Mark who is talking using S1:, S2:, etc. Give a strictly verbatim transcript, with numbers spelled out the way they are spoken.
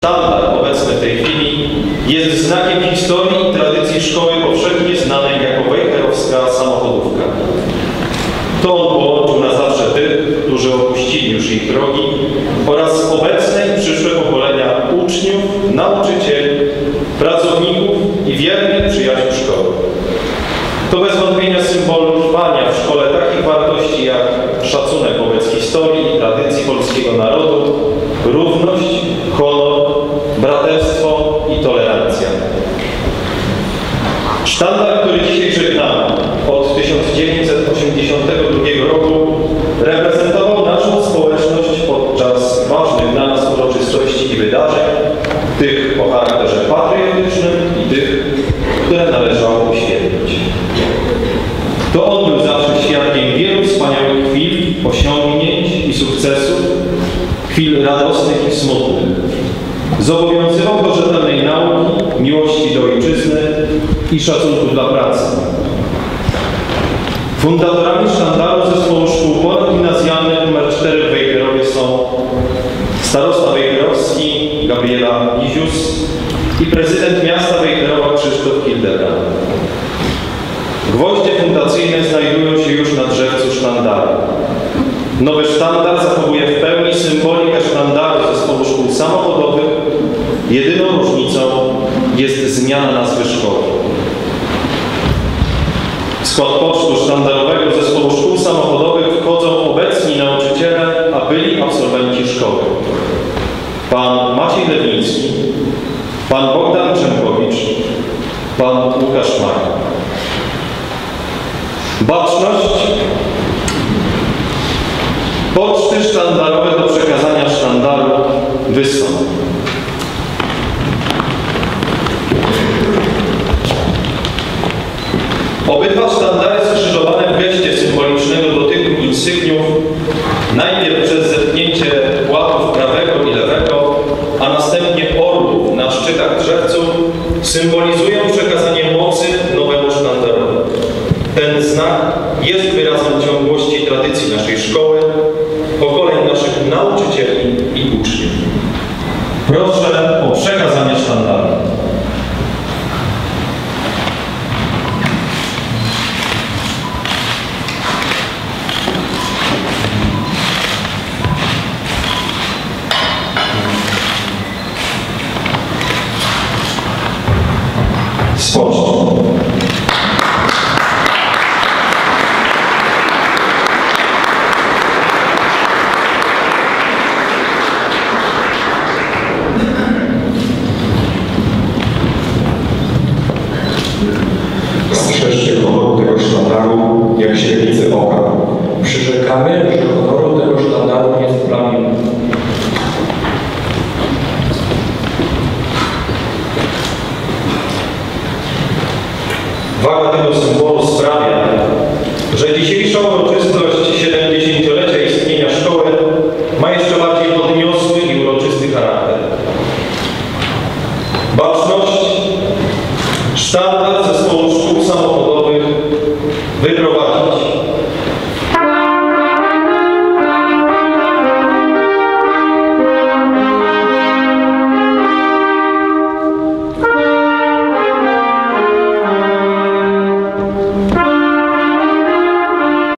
S1: Sztandar obecny w tej chwili jest znakiem historii i tradycji szkoły powszechnie znanej jako wejherowska samochodówka. To on połączył na zawsze tych, którzy opuścili już ich drogi, oraz obecne i przyszłe pokolenia uczniów, nauczycieli, pracowników i wiernych przyjaciół szkoły. To bez wątpienia symbol trwania w szkole takich wartości jak szacunek wobec historii i tradycji polskiego narodu, równość, honor, braterstwo i tolerancja. Sztandar, który dzisiaj żegnamy od tysiąc dziewięćset osiemdziesiątego drugiego roku, reprezentował naszą społeczność podczas ważnych dla nas uroczystości i wydarzeń, tych o charakterze patriotycznym i tych, które należało uświetnić. To on był zawsze świadkiem wielu wspaniałych chwil, osiągnięć i sukcesów, chwil radosnych i smutnych. Zobowiązywał do rzetelnej nauki, miłości do ojczyzny i szacunku dla pracy. Fundatorami sztandaru zespołu szkół ponadgimnazjalnych nr cztery w Wejherowie są starosta wejherowski Gabriela Lizius i prezydent miasta Wejherowa Krzysztof Hildebrand. Gwoździe fundacyjne znajdują się już na drzewcu sztandaru. Nowy sztandar zachowuje w pełni symbolikę sztandaru zespołu szkół samochodowych. Jedyną różnicą jest zmiana nazwy szkoły. W skład pocztu sztandarowego zespołu szkół samochodowych wchodzą obecni nauczyciele, a byli absolwenci szkoły. Pan Maciej Lewiński, pan Bogdan Przemkowicz, pan Łukasz Majka. Baczność. Poczty sztandarowe do przekazania sztandaru wysłane. Obydwa sztandary skrzyżowane w geście symbolicznego dotyku insygniów, najpierw przez zetknięcie płatów prawego i lewego, a następnie orłów na szczytach drzewców, symbolizują przekazanie mocy nowemu sztandarowi. Ten znak jest wyrazem ciągłości i tradycji naszej szkoły, pokoleń naszych nauczycieli i uczniów. Proszę o przekazanie sztandaru. Spocznij.
S2: Strzeżcie honoru tego sztandaru jak źrenicy oka. Przyrzekamy, że